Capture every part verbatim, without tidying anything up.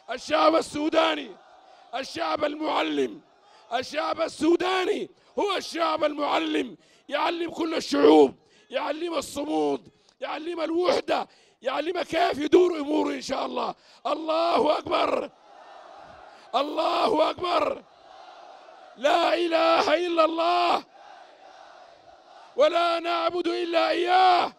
الشعب السوداني الشعب المعلم، الشعب السوداني هو الشعب المعلم، يعلم كل الشعوب، يعلم الصمود، يعلم الوحدة، يعلم كيف يدور أموره إن شاء الله. الله أكبر، الله أكبر، لا إله إلا الله ولا نعبد إلا إياه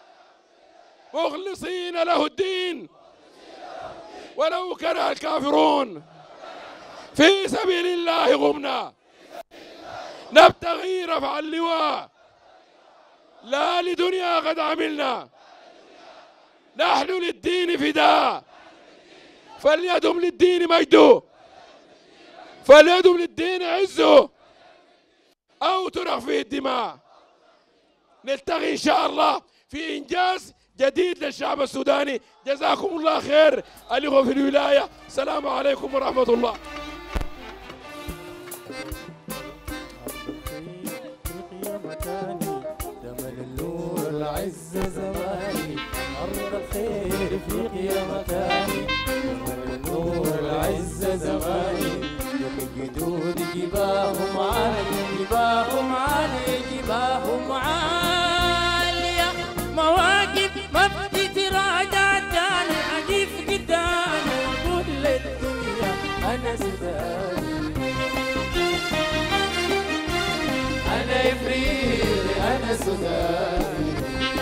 مخلصين له الدين ولو كره الكافرون. في سبيل الله غمنا نبتغي رفع اللواء لا لدنيا قد عملنا، نحن للدين فداء فليدم للدين مجده فليدم للدين عزه أو ترخ فيه الدماء. نلتقي إن شاء الله في إنجاز جديد للشعب السوداني. جزاكم الله خير الإخوة في الولاية. السلام عليكم ورحمة الله. العز زماني أرض الخير فيك يا مكاني، النور العز زماني الجدود جباهم عالي جباهم عالي جباهم عالية، مواقف ما بتتراجع تاني أجيب قدامي كل الدنيا أنا سوداني، أنا إفريقي أنا سوداني،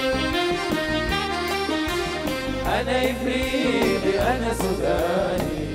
أنا إفريقي أنا سوداني.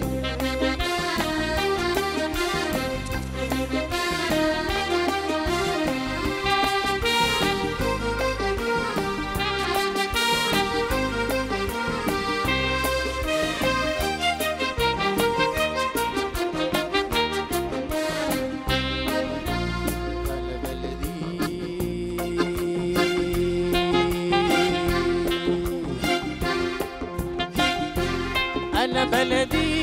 أنا بلدي